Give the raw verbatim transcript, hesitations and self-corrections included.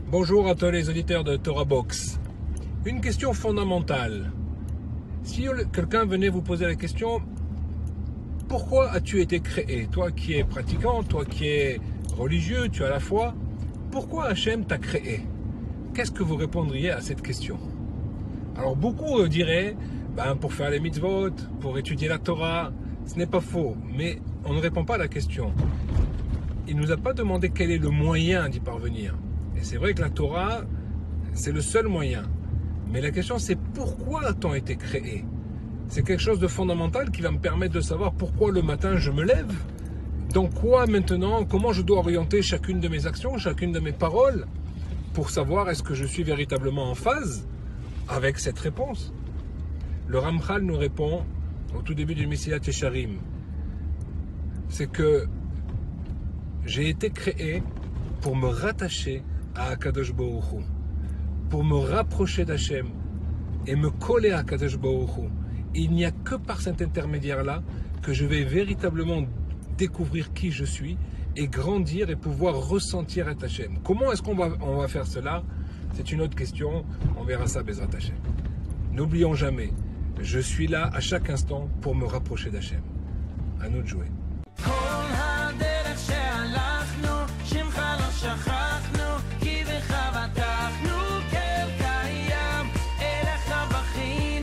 Bonjour à tous les auditeurs de Torah Box. Une question fondamentale. Si quelqu'un venait vous poser la question, pourquoi as-tu été créé? Toi qui es pratiquant, toi qui es religieux, tu as la foi, pourquoi Hachem t'a créé? Qu'est-ce que vous répondriez à cette question? Alors beaucoup diraient, ben, pour faire les mitzvot, pour étudier la Torah. Ce n'est pas faux, mais on ne répond pas à la question. Il ne nous a pas demandé quel est le moyen d'y parvenir. Et c'est vrai que la Torah, c'est le seul moyen. Mais la question, c'est pourquoi a-t-on été créé? C'est quelque chose de fondamental qui va me permettre de savoir pourquoi le matin je me lève. Donc quoi maintenant, comment je dois orienter chacune de mes actions, chacune de mes paroles, pour savoir est-ce que je suis véritablement en phase avec cette réponse. Le Ramchal nous répond au tout début du Mesilat Yesharim, c'est que j'ai été créé pour me rattacher à Akadosh Baruch Hu, pour me rapprocher d'Hachem et me coller à Akadosh Baruch Hu. Il n'y a que par cet intermédiaire-là que je vais véritablement découvrir qui je suis et grandir et pouvoir ressentir être Hachem. Comment est-ce qu'on va, on va faire cela? C'est une autre question, on verra ça Bezrat Hachem. N'oublions jamais, je suis là à chaque instant pour me rapprocher d'Hachem. À nous de jouer.